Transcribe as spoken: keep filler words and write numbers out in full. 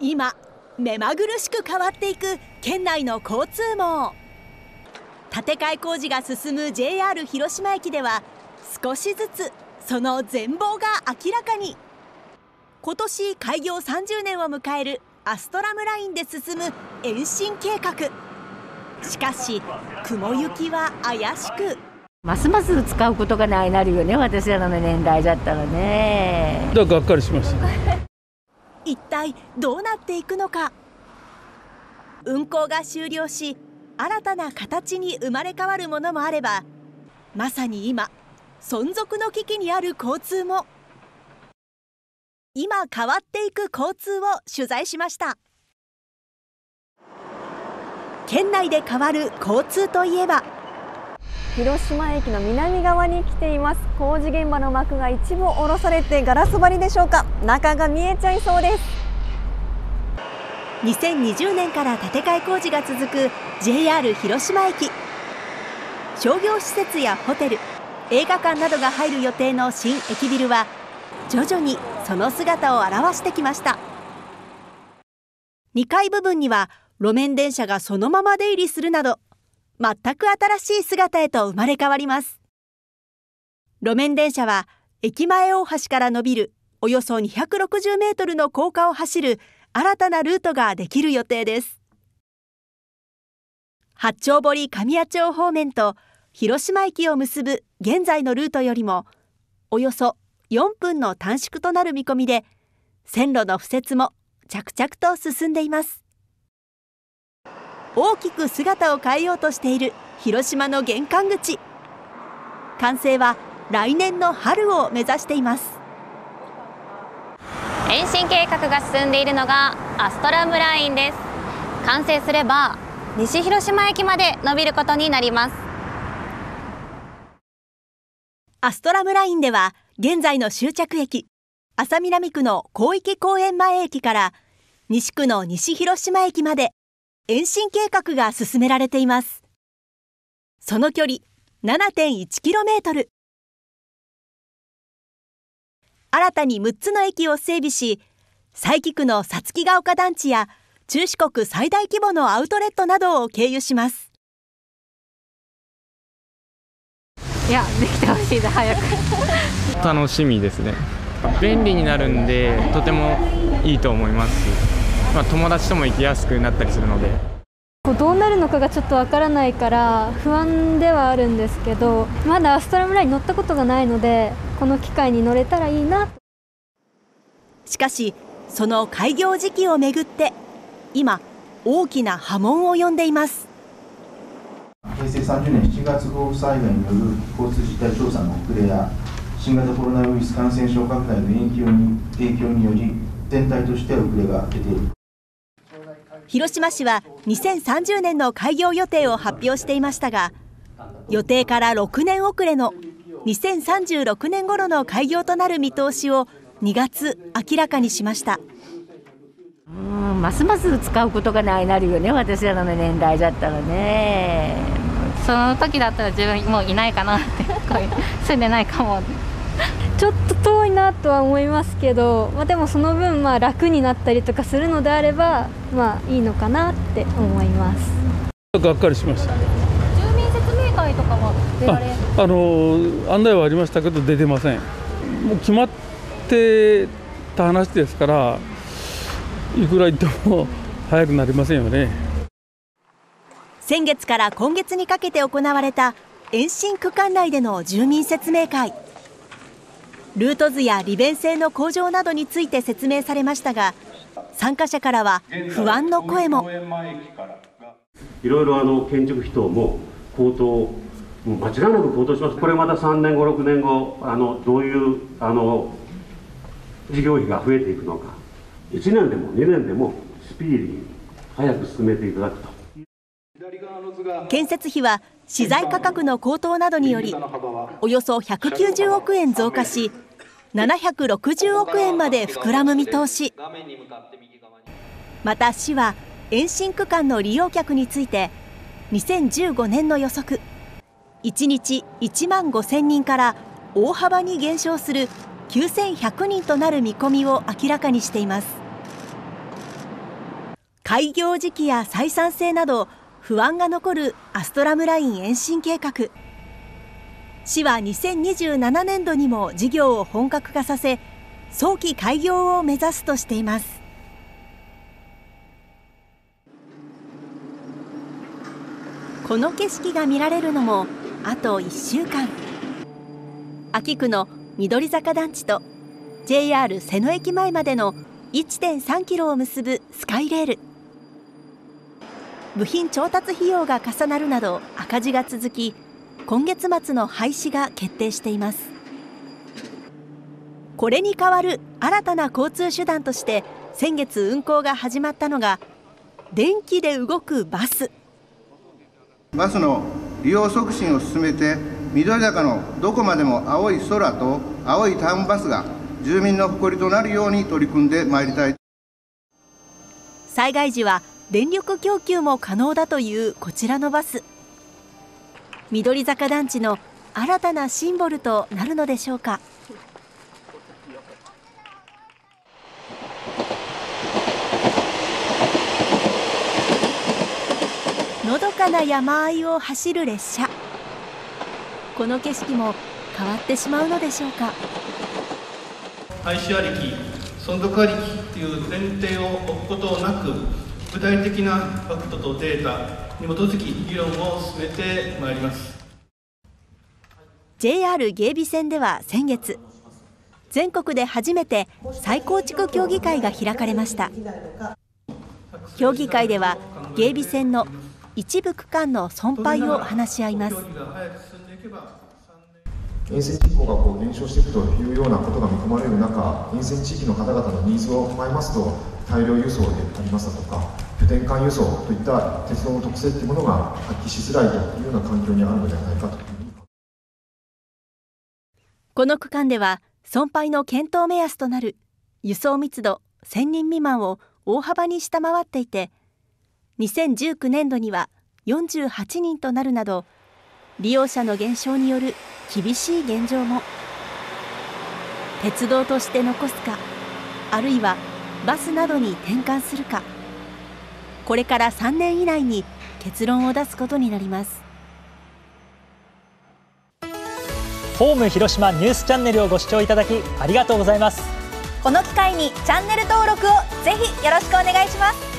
今目まぐるしく変わっていく県内の交通網。建て替え工事が進む ジェイアール 広島駅では少しずつその全貌が明らかに。今年開業さんじゅうねんを迎えるアストラムラインで進む延伸計画。しかし雲行きは怪しく、 ますます使うことがないなるよね、私らの年代だったらね。 だからがっかりしました。 一体どうなっていくのか。運行が終了し新たな形に生まれ変わるものもあれば、まさに今存続の危機にある交通も。今変わっていく交通を取材しました。県内で変わる交通といえば、 広島駅の南側に来ています。工事現場の幕が一部下ろされてガラス張りでしょうか、中が見えちゃいそうです。 にせんにじゅうねんから建て替え工事が続く ジェイアール 広島駅。商業施設やホテル、映画館などが入る予定の新駅ビルは徐々にその姿を現してきました。にかい部分には路面電車がそのまま出入りするなど、全く新しい姿へと生まれ変わります。路面電車は駅前大橋から伸びるおよそにひゃくろくじゅうメートルの高架を走る新たなルートができる予定です。八丁堀神谷町方面と広島駅を結ぶ現在のルートよりもおよそよんぷんの短縮となる見込みで、線路の敷設も着々と進んでいます。大きく姿を変えようとしている広島の玄関口。完成は来年の春を目指しています。 延伸計画が進んでいるのがアストラムラインです。完成すれば西広島駅まで伸びることになります。 アストラムラインでは現在の終着駅安佐南区の広域公園前駅から西区の西広島駅まで延伸計画が進められています。その距離 ななてんいちキロメートル。新たにむっつの駅を整備し、佐伯区のさつきが丘団地や中四国最大規模のアウトレットなどを経由します。 いや、できてほしいな、早く。 楽しみですね。便利になるんでとてもいいと思いますし、まあ、友達とも行きやすくなったりするので、 どうなるのかがちょっとわからないから不安ではあるんですけど、まだアストラムラインに乗ったことがないので、この機会に乗れたらいいな。 しかしその開業時期をめぐって今大きな波紋を呼んでいます。 へいせいさんじゅうねんしちがつ豪雨災害による交通実態調査の遅れや新型コロナウイルス感染症拡大の影響に、影響により全体として遅れが出ている。 広島市はにせんさんじゅうねんの開業予定を発表していましたが、予定からろくねん遅れのにせんさんじゅうろくねん頃の開業となる見通しをにがつ明らかにしました。 うん、ますます使うことがないなるよね、私らの年代だったらね。 その時だったら自分もういないかなって住んでないかも。 ちょっと遠いなとは思いますけど、まあ、でもその分まあ楽になったりとかするのであれば、まあいいのかなって思います。 がっかりしました。 住民説明会とかは出られあ、あの案内はありましたけど出てません。もう決まってた話ですから、いくら言っても早くなりませんよね。 先月から今月にかけて行われた延伸区間内での住民説明会。ルート図や利便性の向上などについて説明されましたが、参加者からは不安の声も。 いろいろあの建築費等も高騰、もう間違いなく高騰します。これまたさんねんごろくねんご、あのどういうあの事業費が増えていくのか、いちねんでもにねんでもスピーディーに早く進めていただくと。 建設費は資材価格の高騰などによりおよそひゃくきゅうじゅうおくえん増加し、ななひゃくろくじゅうおくえんまで膨らむ見通し。また市は延伸区間の利用客についてにせんじゅうごねんの予測いちにちいちまんごせんにんから大幅に減少するきゅうせんひゃくにんとなる見込みを明らかにしています。 開業時期や採算性など不安が残るアストラムライン延伸計画。市はにせんにじゅうななねんどにも事業を本格化させ、早期開業を目指すとしています。この景色が見られるのもあといっしゅうかん。秋区の緑坂団地と ジェイアール 瀬野駅前までの いってんさんキロを結ぶスカイレール。部品調達費用が重なるなど赤字が続き、今月末の廃止が決定しています。これに代わる新たな交通手段として先月運行が始まったのが電気で動くバス。 バスの利用促進を進めて、緑坂のどこまでも青い空と青いタウンバスが住民の誇りとなるように取り組んでまいりたい。 災害時は電力供給も可能だというこちらのバス。緑坂団地の新たなシンボルとなるのでしょうか。のどかな山あいを走る列車。この景色も変わってしまうのでしょうか。 廃止ありき、存続ありきという前提を置くことなく、具体的なファクトとデータに基づき議論を進めてまいります。 ジェイアール 芸備線では先月、全国で初めて再構築協議会が開かれました。協議会では芸備線の一部区間の損廃を話し合います。 沿線人口がこう減少していくというようなことが見込まれる中、沿線地域の方々のニーズを踏まえますと、大量輸送でありますだとか、拠点間輸送といった鉄道の特性というものが発揮しづらいというような環境にあるのではないかと。 この区間では損廃の検討目安となる輸送密度せんにん未満を大幅に下回っていて、にせんじゅうきゅうねんどにはよんじゅうはちにんとなるなど、利用者の減少による厳しい現状も。鉄道として残すか、あるいはバスなどに転換するか、これからさんねん以内に結論を出すことになります。 ホーム広島ニュースチャンネルをご視聴いただきありがとうございます。 この機会にチャンネル登録をぜひよろしくお願いします。